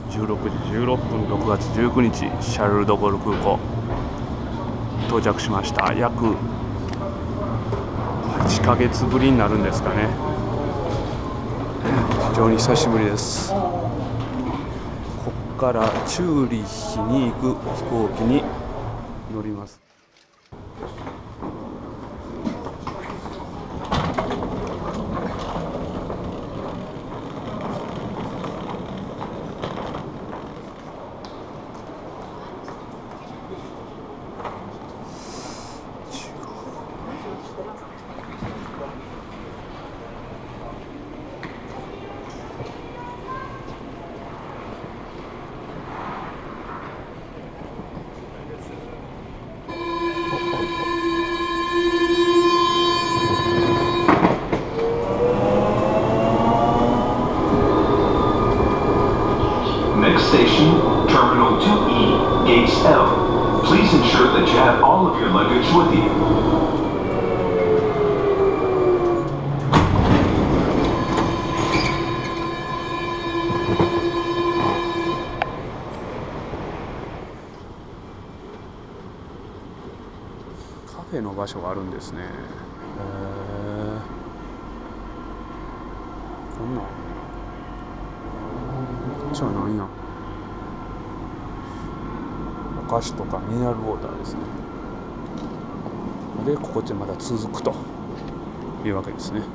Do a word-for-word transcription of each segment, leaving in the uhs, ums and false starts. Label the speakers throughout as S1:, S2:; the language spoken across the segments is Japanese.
S1: じゅうろくじじゅうろっぷん、ろくがつじゅうくにち、シャルル・ド・ゴール空港到着しました。約はちかげつぶりになるんですかね。非常に久しぶりです。ここからチューリッヒに行く飛行機に乗ります。
S2: Station, Terminal two E, Gates L. Please ensure that you have all of your luggage with you.
S1: カフェの場所があるんですね。へー、こんなんこっちは何や、お菓子とかミネラルウォーターですね。でここでまだ続くというわけですね。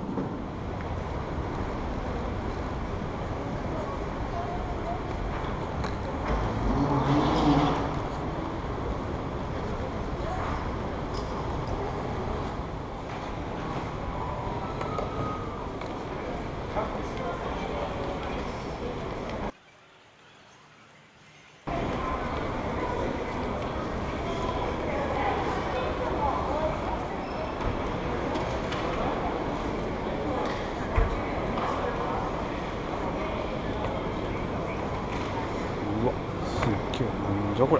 S1: うわ、すっげえ、なんじゃこれ。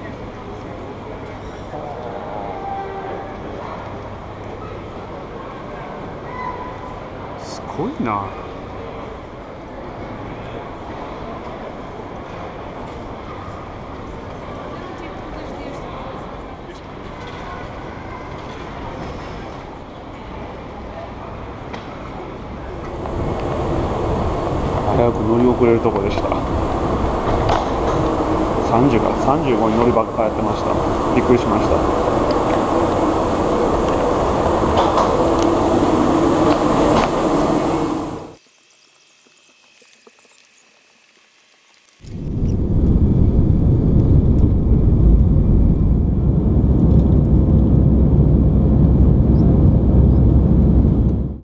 S1: すごいな。早く乗り遅れるとこでした。さんじかさんじゅうごに乗りばっかやってました。びっくりしました。